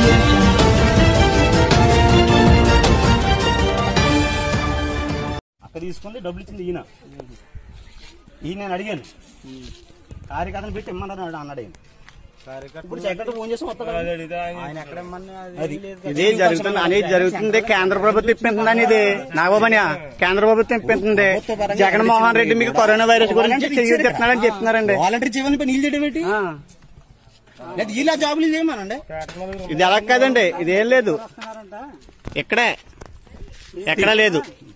అక్కడ తీసుకుంది డబ్బులు ఇచ్చింది ఈయన నేను అడిగాను కార్యకర్తను పెట్టి ఇమ్మన్నారు అన్నాడు ఆయన. ఇప్పుడు సెక్రటరీ ఫోన్ చేసి ఇది జరుగుతుంది అనేది జరుగుతుంది. కేంద్ర ప్రభుత్వం ఇప్పింటుందని ఇది నాగబాబు కేంద్ర ప్రభుత్వం ఇప్పించింది. జగన్మోహన్ రెడ్డి మీకు కరోనా వైరస్ గురించి చెప్తున్నారని చెప్తున్నారండి. వాలంటీర్ జీవన్ పై నీళ్ళు చేయడం ఏంటి? ఇలా జాబులు చేయమనండి. ఇది ఎలా కాదండి, ఇదేం లేదు ఇక్కడే ఎక్కడా లేదు.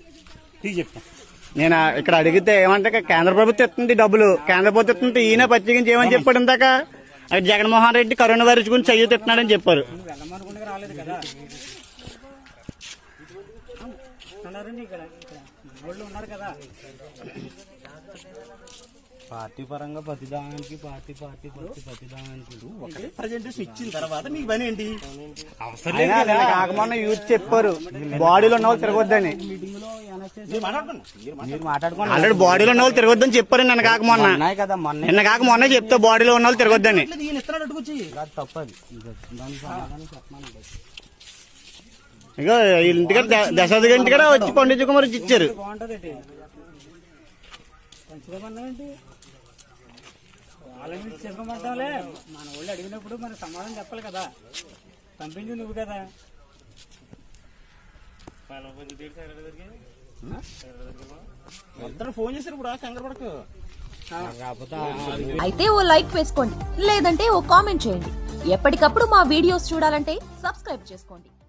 నేను ఇక్కడ అడిగితే ఏమంటే కేంద్ర ప్రభుత్వం ఇస్తుంది డబ్బులు, కేంద్ర ప్రభుత్వం ఇస్తుంది ఈయన ప్రత్యేకించి ఏమని చెప్పాడు ఇందాక జగన్మోహన్ రెడ్డి కరోనా వైరస్ గురించి చెయ్యొస్తున్నాడని చెప్పారు. పార్టీ పరంగా ప్రతిదానికి ప్రజెంటేషన్ ఇచ్చిన తర్వాత మీకు పని ఏంటి? కాకమొన్న యూత్ చెప్పారు బాడీలో ఉన్న వాళ్ళు తిరగొద్దని. ఆల్రెడీ బాడీలో ఉన్న వాళ్ళు తిరగొద్దని చెప్పారు. నిన్న కాక మొన్న చెప్తే బాడీలో ఉన్న వాళ్ళు తిరగొద్దని. ఇక ఇంటికాడ దశాది ఇంటికాడ వచ్చి పండించుకోమని ఇచ్చారు. చేసుకోమంటావులే, మన వాళ్ళు అడిగినప్పుడు మరి సమాధానం చెప్పాలి కదా. పంపించి నువ్వు కదా. ఫోన్ చేశారు ఇప్పుడు కంగారు పడకు. అయితే ఓ లైక్ వేసుకోండి, లేదంటే ఓ కామెంట్ చేయండి. ఎప్పటికప్పుడు మా వీడియోస్ చూడాలంటే సబ్స్క్రైబ్ చేసుకోండి.